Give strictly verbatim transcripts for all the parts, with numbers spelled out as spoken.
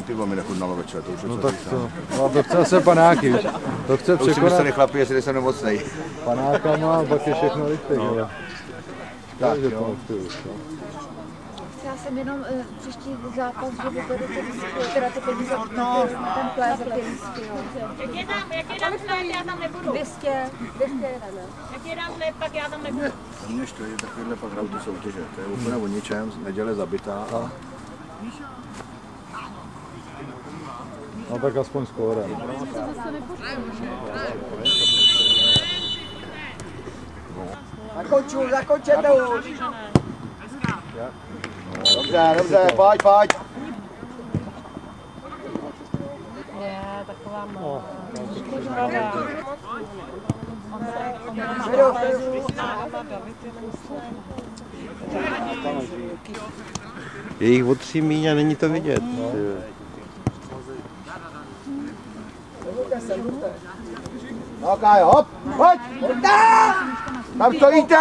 ty mi nechutnalo večer, to už je no co tak říct, to, no to chce se panáky, to chce to už si překonat. mysleli chlapi, jestli jsem nemocnej. Panákama a pak je všechno lichty, no. ale. Tak jo. Já jsem jenom uh, příští zápas, že vyberu ty lístky, teda ty peníze, no, ten plés za ty lístky, jo. Jak je tam, jak je tam hned, já tam nebudu. dvě stě, dvě stě jeden, ne? Jak je tam hned, pak já tam nebudu. Za mě štve, že takovýhle pak hrajou ty soutěže, to je úplně o ničem, neděle zabitá. A... No tak aspoň skóre. Zakončuj, zakončete už. Dobře, dobře, pojď, pojď. Je, taková malá. Škoda. Je jich o tři míň a není to vidět. No Kájo, hop, pojď! Tam stojíte!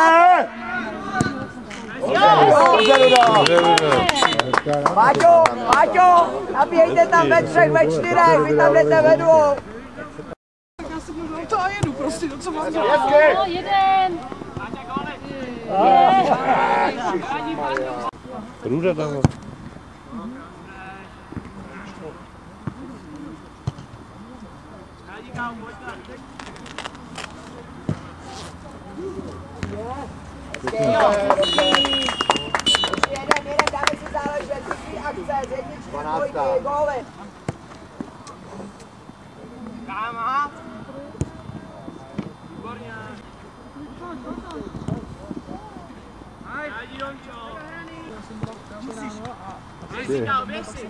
Páťo, Páťo, nabíjejte tam ve třech, ve čtyřech, vy tam jdete ve dvou. Já se budu auto a jedu prostě, no co mám dělat? No, jeden. Růda tam. Jeden, jeden, dáme si záležet, tři akce, z jedničky, dvojky, góly. Káma. Výborně. Hajdi, Jončo. Běž si dál, běž si.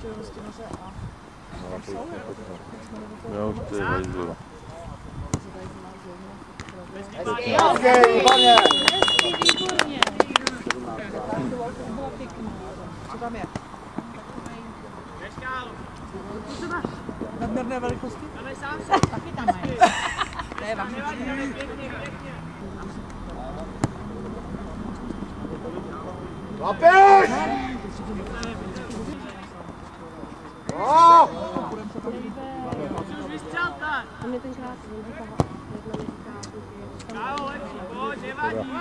Jo, to je hajzlo. Hezky, výborně. Hezky, výborně. Co tam je? Nadměrné velikosti? Taky tam mají. Ne, vám nevadí. Napiš! No! Už vystřelte. A mě tenkrát říká, jedna mi říká, Kámo, lepší, pojď, nevadí.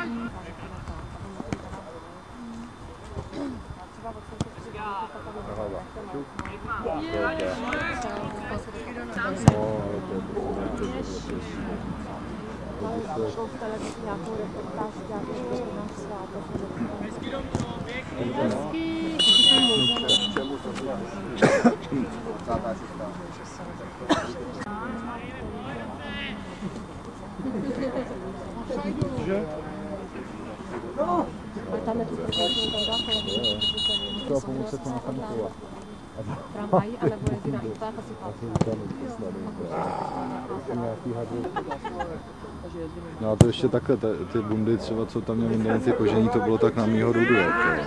šel v televizi nějakou reportáž, nějaký náš svátek. Hezky, Domčo, pěkný. Hezky. Ale tam je to prostě tam dá kolem. To pomoci to na panikovat. Tramvají, anebo jezdí na inflách a si No a to ještě takhle, ty, ty bundy třeba, co tam měl vyndany, ty kožení, to bylo tak na mýho rudu. Jako.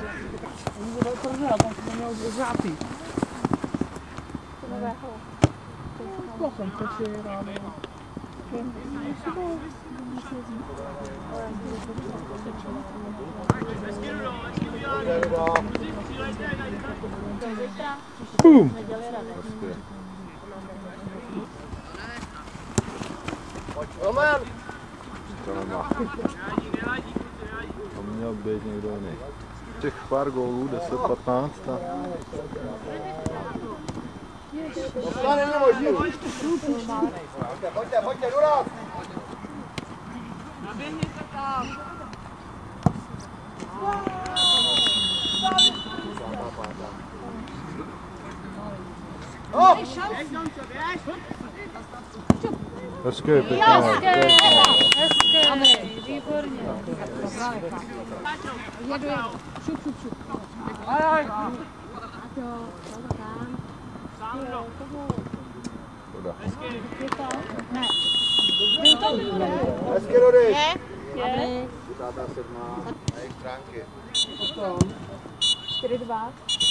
Bum! Roman! To nemá. To měl být někdo jiný. Těch pár gólů, deset patnáct a... To není možný. Pojďte, pojďte, Duras! Naběhněte tam. No! Běž, Domčo, běž. Hezké, pěkné. Hezké, hezké, výborně. Jedu, jedu. Šup, šup, šup. Aj, aj. Sandro. Ne. Byl to byl, Hezky, Rudy! je? Je. Táta sedmá na jejich stránky. čtyři dva.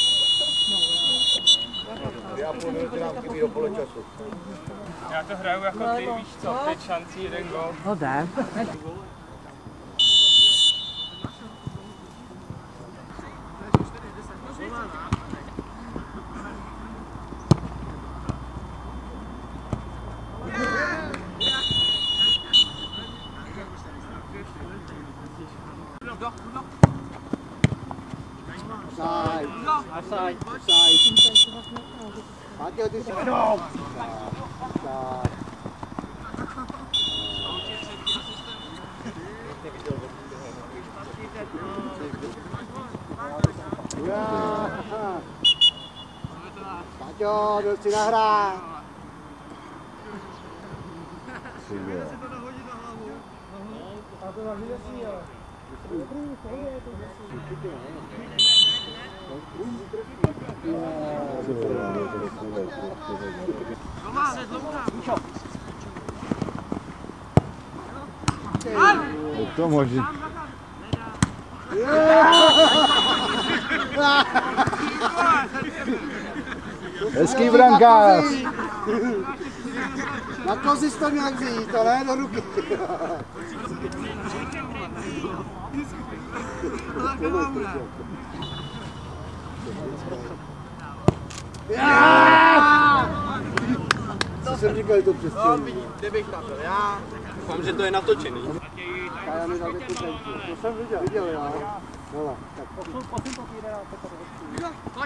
Dvě a půl minuty nám chybí do poločasu. Já to hraju jako ty, víš co, pět šancí, jeden gol. No jde. Páťo, ty jsi... No. Páťo, byl si nahrát. Je to možné. Hezký brankář. Na kozy jsi to měl vzít, to ne do ruky. Co jsem říkal, je to přesně. No, kdybych tam byl já. Doufám, že to je natočený. Kája mi dal tu tenku. To jsem viděl. Viděl, já. Hele, tak. Posun to týde na to. Pojď.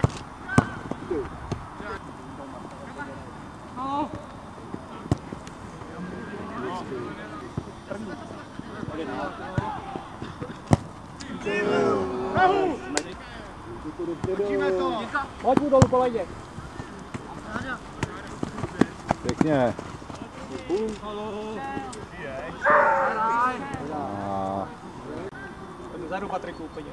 No. Držíme to. Pojď mu dolů po ledě. Pěkně. Vzadu Patriku úplně.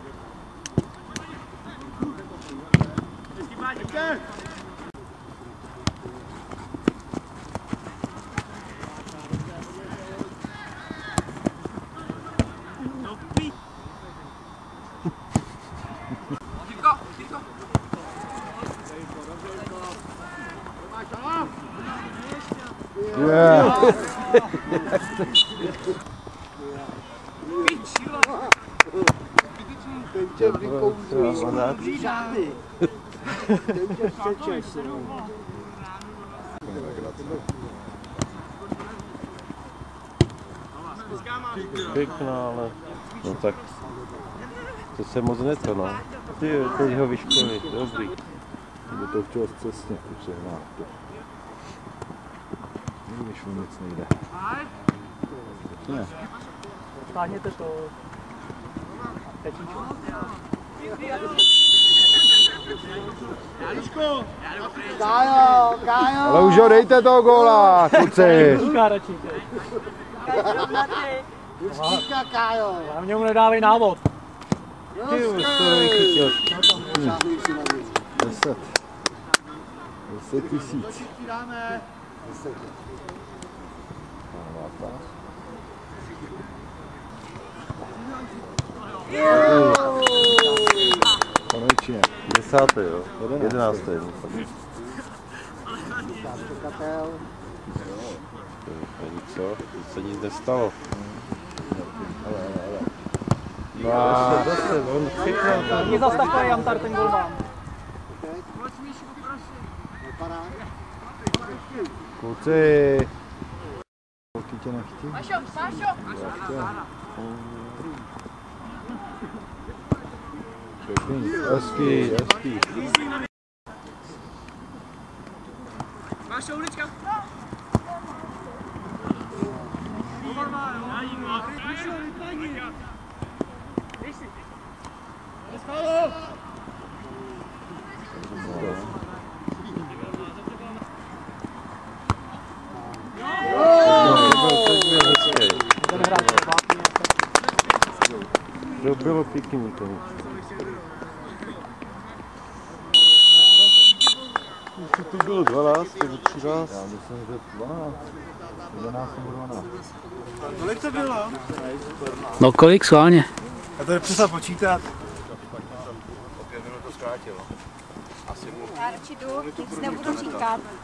Yeah. Ten tě vykouzlí šáty. Ten tě přečeš. Pěkná, ale no tak to se moc neto, no. Ty, teď ho vyškolí, dobrý. By to chtěl přesně přehnat. Když mu nic nejde. Ne. Stáhněte to. Kájo, Kájo! Ale už ho dejte toho góla, kluci! Už tíka, Kájo! A mě mu nedávej návod. Ty už to vychytil. Deset. Deset tisíc. Konečně. Desátý, jo. Jedenáctý. Co? Teď se nic nestalo. No a zase, on chytnul. Mě zas takový Jantar, ten golman. Kluci! Holky tě nechtí? Sašo, Sašo! Pěkný, hezký, hezký. Máš ulička? To bylo pěkný to. To bylo dvanáct nebo třináct? Já myslím, že dvanáct. jedenáct nebo dvanáct. Kolik to bylo? No kolik schválně? Já to přesal počítat. Já radši jdu, nic nebudu říkat.